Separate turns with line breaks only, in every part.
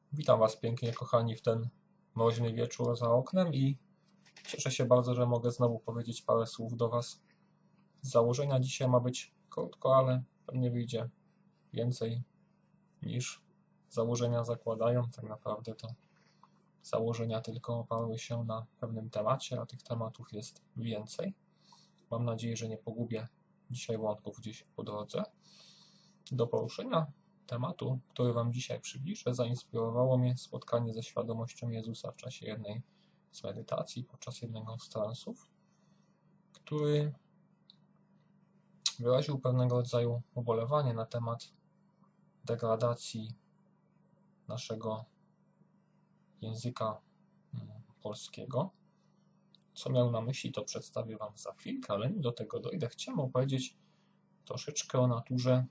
Witam Was pięknie, kochani, w ten mroźny wieczór za oknem i cieszę się bardzo, że mogę znowu powiedzieć parę słów do Was. Z założenia dzisiaj ma być krótko, ale pewnie wyjdzie więcej niż założenia zakładają. Tak naprawdę to założenia tylko oparły się na pewnym temacie, a tych tematów jest więcej. Mam nadzieję, że nie pogubię dzisiaj wątków gdzieś po drodze. Do poruszenia tematu, który Wam dzisiaj przybliżę, zainspirowało mnie spotkanie ze świadomością Jezusa w czasie jednej z medytacji, podczas jednego z transów, który wyraził pewnego rodzaju ubolewanie na temat degradacji naszego języka polskiego. Co miał na myśli, to przedstawię Wam za chwilkę, ale nim do tego dojdę, chciałem opowiedzieć troszeczkę o naturze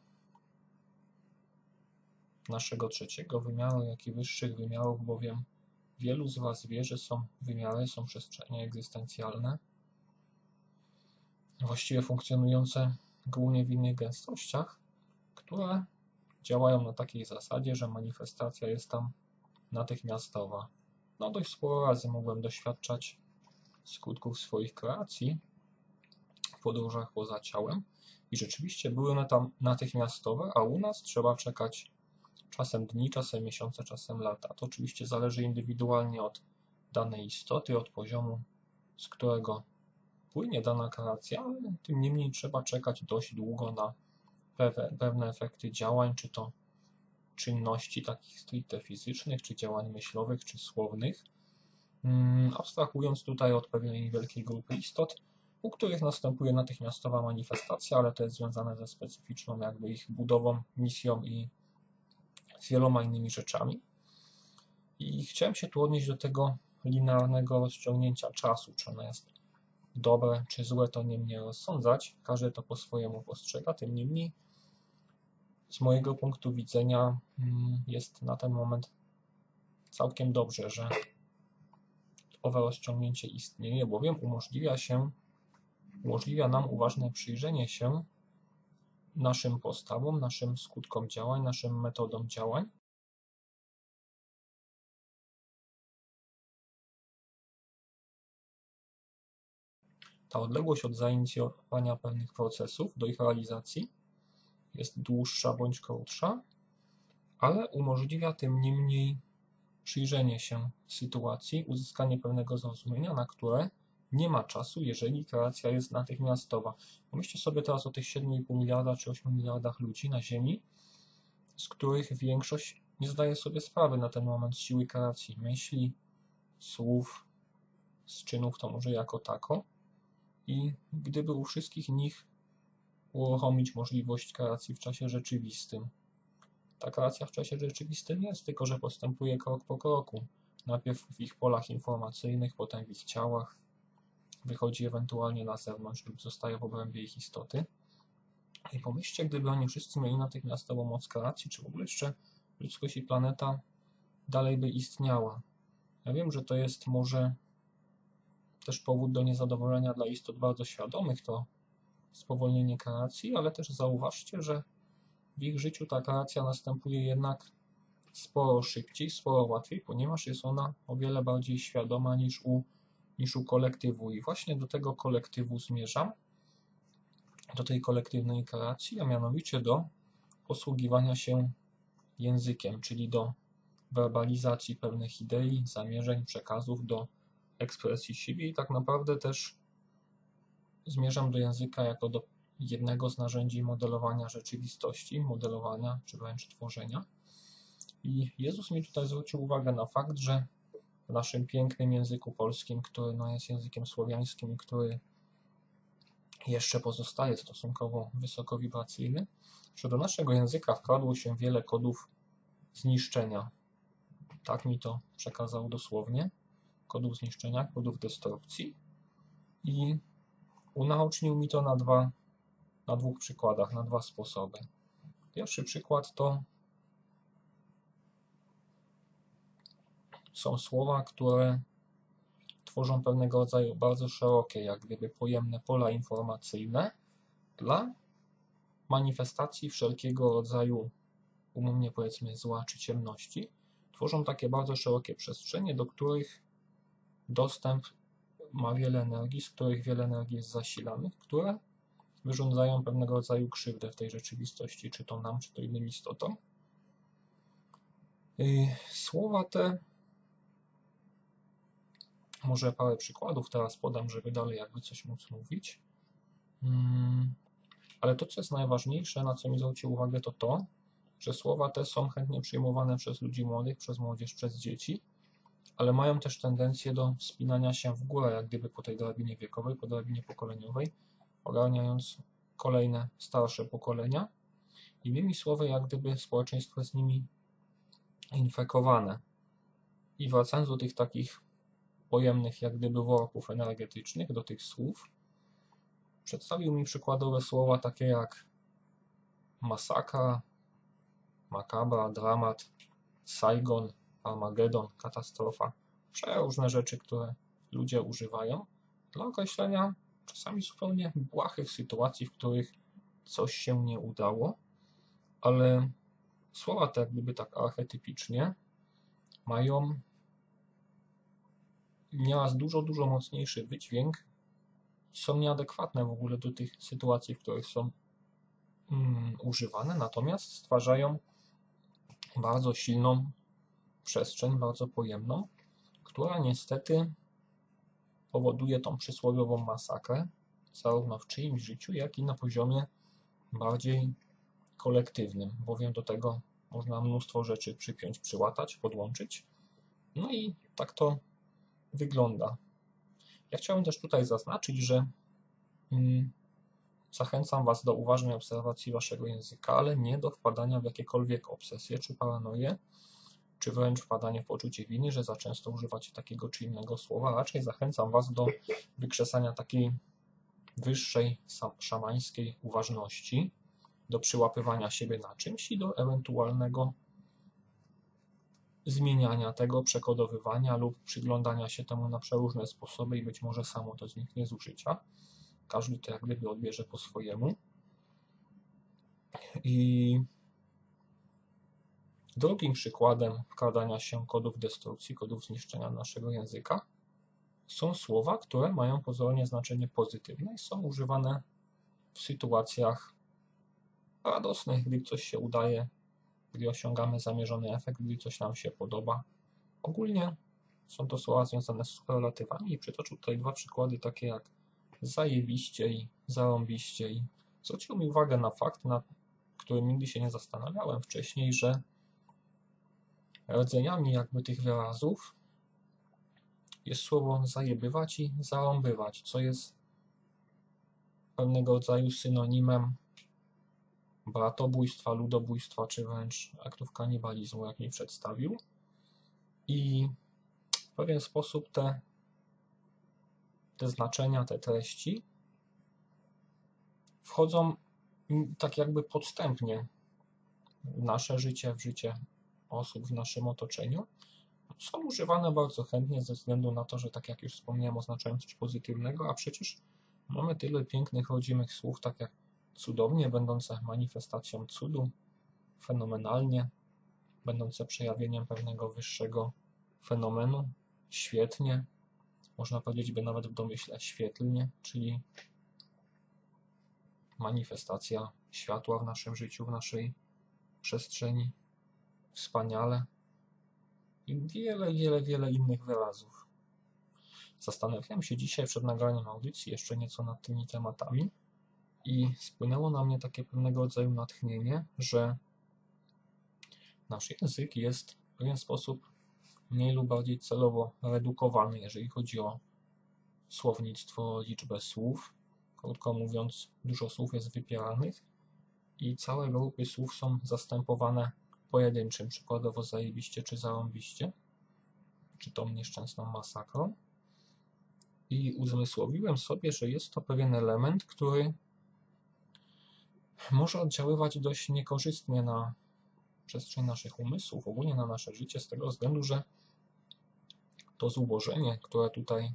naszego trzeciego wymiaru, jak i wyższych wymiarów, bowiem wielu z Was wie, że są wymiary, są przestrzenie egzystencjalne, właściwie funkcjonujące głównie w innych gęstościach, które działają na takiej zasadzie, że manifestacja jest tam natychmiastowa. Dość sporo razy mogłem doświadczać skutków swoich kreacji w podróżach poza ciałem i rzeczywiście były one tam natychmiastowe, a u nas trzeba czekać czasem dni, czasem miesiące, czasem lata. To oczywiście zależy indywidualnie od danej istoty, od poziomu, z którego płynie dana kreacja, ale tym niemniej trzeba czekać dość długo na pewne efekty działań, czy to czynności takich stricte fizycznych, czy działań myślowych, czy słownych. Abstrahując tutaj od pewnej wielkiej grupy istot, u których następuje natychmiastowa manifestacja, ale to jest związane ze specyficzną jakby ich budową, misją i z wieloma innymi rzeczami. I chciałem się tu odnieść do tego linearnego rozciągnięcia czasu, czy ono jest dobre, czy złe, to nie mnie rozsądzać. Każdy to po swojemu postrzega, tym niemniej z mojego punktu widzenia jest na ten moment całkiem dobrze, że owe rozciągnięcie istnieje, bowiem umożliwia nam uważne przyjrzenie się naszym postawom, naszym skutkom działań, naszym metodom działań. Ta odległość od zainicjowania pewnych procesów do ich realizacji jest dłuższa bądź krótsza, ale umożliwia tym niemniej przyjrzenie się sytuacji, uzyskanie pewnego zrozumienia, na które nie ma czasu, jeżeli kreacja jest natychmiastowa. Pomyślcie sobie teraz o tych 7,5 miliarda czy 8 miliardach ludzi na Ziemi, z których większość nie zdaje sobie sprawy na ten moment z siły kreacji myśli, słów, z czynów, to może jako tako. I gdyby u wszystkich nich uruchomić możliwość kreacji w czasie rzeczywistym. Ta kreacja w czasie rzeczywistym jest, tylko że postępuje krok po kroku. Najpierw w ich polach informacyjnych, potem w ich ciałach, wychodzi ewentualnie na zewnątrz lub zostaje w obrębie ich istoty. I pomyślcie, gdyby oni wszyscy mieli natychmiastową moc kreacji, czy w ogóle jeszcze ludzkość i planeta dalej by istniała. Ja wiem, że to jest może też powód do niezadowolenia dla istot bardzo świadomych, to spowolnienie kreacji, ale też zauważcie, że w ich życiu ta kreacja następuje jednak sporo szybciej, sporo łatwiej, ponieważ jest ona o wiele bardziej świadoma niż u kolektywu. I właśnie do tego kolektywu zmierzam, do tej kolektywnej kreacji, a mianowicie do posługiwania się językiem, czyli do werbalizacji pewnych idei, zamierzeń, przekazów, do ekspresji siebie i tak naprawdę też zmierzam do języka jako do jednego z narzędzi modelowania rzeczywistości, modelowania czy wręcz tworzenia. I Jezus mi tutaj zwrócił uwagę na fakt, że w naszym pięknym języku polskim, który jest językiem słowiańskim, który jeszcze pozostaje stosunkowo wysokowibracyjny, że do naszego języka wkradło się wiele kodów zniszczenia. Tak mi to przekazał dosłownie. Kodów zniszczenia, kodów destrukcji. I unaocznił mi to na dwóch przykładach, na dwa sposoby. Pierwszy przykład to są słowa, które tworzą pewnego rodzaju bardzo szerokie, jak gdyby pojemne pola informacyjne dla manifestacji wszelkiego rodzaju, umownie powiedzmy, zła czy ciemności, tworzą takie bardzo szerokie przestrzenie, do których dostęp ma wiele energii, z których wiele energii jest zasilanych, które wyrządzają pewnego rodzaju krzywdę w tej rzeczywistości, czy to nam, czy to innym istotom. Słowa te, może parę przykładów teraz podam, żeby dalej jakby coś móc mówić. Ale to, co jest najważniejsze, na co mi zwróci uwagę, to to, że słowa te są chętnie przyjmowane przez ludzi młodych, przez młodzież, przez dzieci, ale mają też tendencję do wspinania się w górę, jak gdyby po tej drabinie wiekowej, po drabinie pokoleniowej, ogarniając kolejne, starsze pokolenia. Innymi słowy, jak gdyby społeczeństwo jest nimi infekowane. I wracając do tych takich pojemnych, jak gdyby worków energetycznych, do tych słów, przedstawił mi przykładowe słowa takie jak masakra, makabra, dramat, Saigon, Armagedon, katastrofa. Przeróżne rzeczy, które ludzie używają dla określenia czasami zupełnie błahych sytuacji, w których coś się nie udało, ale słowa te jak gdyby tak archetypicznie mają nieraz dużo mocniejszy wydźwięk, są nieadekwatne w ogóle do tych sytuacji, w których są używane, natomiast stwarzają bardzo silną przestrzeń, bardzo pojemną, która niestety powoduje tą przysłowiową masakrę, zarówno w czyimś życiu, jak i na poziomie bardziej kolektywnym, bowiem do tego można mnóstwo rzeczy przypiąć, przyłatać, podłączyć. No i tak to wygląda. Ja chciałem też tutaj zaznaczyć, że zachęcam Was do uważnej obserwacji Waszego języka, ale nie do wpadania w jakiekolwiek obsesje czy paranoje, czy wręcz wpadanie w poczucie winy, że za często używacie takiego czy innego słowa. Raczej zachęcam Was do wykrzesania takiej wyższej, szamańskiej uważności, do przyłapywania siebie na czymś i do ewentualnego zmieniania tego, przekodowywania lub przyglądania się temu na przeróżne sposoby i być może samo to zniknie z użycia. Każdy to jak gdyby odbierze po swojemu. I drugim przykładem wkradania się kodów destrukcji, kodów zniszczenia naszego języka są słowa, które mają pozornie znaczenie pozytywne i są używane w sytuacjach radosnych, gdy coś się udaje, gdy osiągamy zamierzony efekt, gdy coś nam się podoba. Ogólnie są to słowa związane z superlatywami i przytoczył tutaj dwa przykłady takie jak zajebiście i zarąbiście. I zwrócił mi uwagę na fakt, nad którym nigdy się nie zastanawiałem wcześniej, że rdzeniami jakby tych wyrazów jest słowo zajebywać i zarąbywać, co jest pewnego rodzaju synonimem bratobójstwa, ludobójstwa, czy wręcz aktów kanibalizmu, jak mi przedstawił. I w pewien sposób te znaczenia, te treści wchodzą tak jakby podstępnie w nasze życie, w życie osób w naszym otoczeniu. Są używane bardzo chętnie ze względu na to, że tak jak już wspomniałem, oznaczają coś pozytywnego, a przecież mamy tyle pięknych, rodzimych słów, tak jak cudownie, będące manifestacją cudu, fenomenalnie, będące przejawieniem pewnego wyższego fenomenu, świetnie, można powiedzieć, by nawet w domyśle świetlnie, czyli manifestacja światła w naszym życiu, w naszej przestrzeni, wspaniale i wiele innych wyrazów. Zastanawiałem się dzisiaj przed nagraniem audycji jeszcze nieco nad tymi tematami i spłynęło na mnie takie pewnego rodzaju natchnienie, że nasz język jest w pewien sposób mniej lub bardziej celowo redukowany, jeżeli chodzi o słownictwo, liczbę słów. Krótko mówiąc, dużo słów jest wypieranych i całe grupy słów są zastępowane pojedynczym, przykładowo zajebiście czy zarąbiście, czy tą nieszczęsną masakrą. I uzmysłowiłem sobie, że jest to pewien element, który może oddziaływać dość niekorzystnie na przestrzeń naszych umysłów, ogólnie na nasze życie, z tego względu, że to zubożenie, które tutaj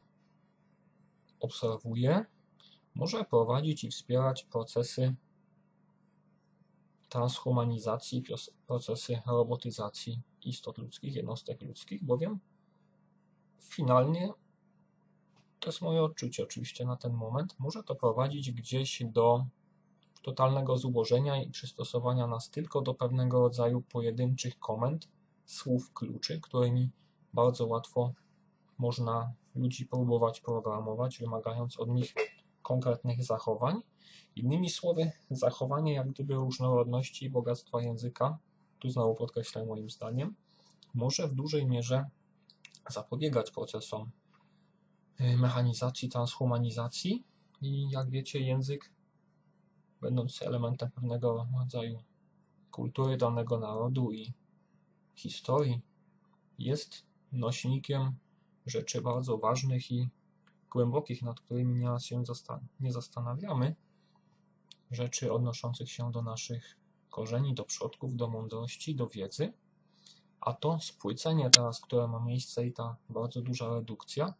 obserwuję, może prowadzić i wspierać procesy transhumanizacji, procesy robotyzacji istot ludzkich, jednostek ludzkich, bowiem finalnie, to jest moje odczucie oczywiście na ten moment, może to prowadzić gdzieś do totalnego zubożenia i przystosowania nas tylko do pewnego rodzaju pojedynczych komend, słów kluczy, którymi bardzo łatwo można ludzi próbować programować, wymagając od nich konkretnych zachowań. Innymi słowy, zachowanie jak gdyby różnorodności i bogactwa języka, tu znowu podkreślę moim zdaniem, może w dużej mierze zapobiegać procesom mechanizacji, transhumanizacji i jak wiecie, język, będąc elementem pewnego rodzaju kultury danego narodu i historii, jest nośnikiem rzeczy bardzo ważnych i głębokich, nad którymi nieraz się nie zastanawiamy, rzeczy odnoszących się do naszych korzeni, do przodków, do mądrości, do wiedzy, a to spłycenie teraz, które ma miejsce i ta bardzo duża redukcja,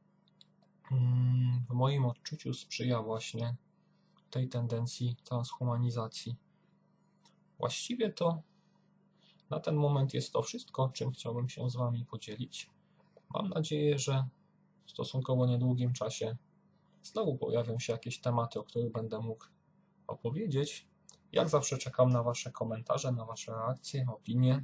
w moim odczuciu sprzyja właśnie tej tendencji transhumanizacji. Właściwie to na ten moment jest to wszystko, czym chciałbym się z Wami podzielić. Mam nadzieję, że w stosunkowo niedługim czasie znowu pojawią się jakieś tematy, o których będę mógł opowiedzieć. Jak zawsze czekam na Wasze komentarze, na Wasze reakcje, opinie.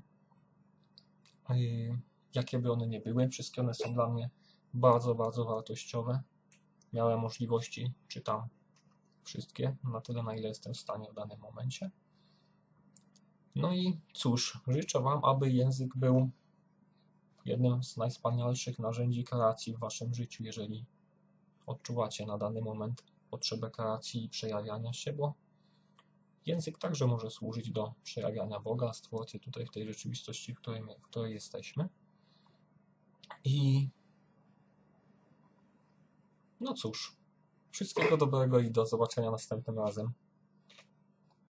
Jakie by one nie były, wszystkie one są dla mnie bardzo, bardzo wartościowe. Miałem możliwości, czytam wszystkie, na tyle, na ile jestem w stanie w danym momencie. No i cóż, życzę Wam, aby język był jednym z najwspanialszych narzędzi kreacji w Waszym życiu, jeżeli odczuwacie na dany moment potrzebę kreacji i przejawiania się, bo język także może służyć do przejawiania Boga, Stwórcy tutaj w tej rzeczywistości, w której jesteśmy. I no cóż, wszystkiego dobrego i do zobaczenia następnym razem.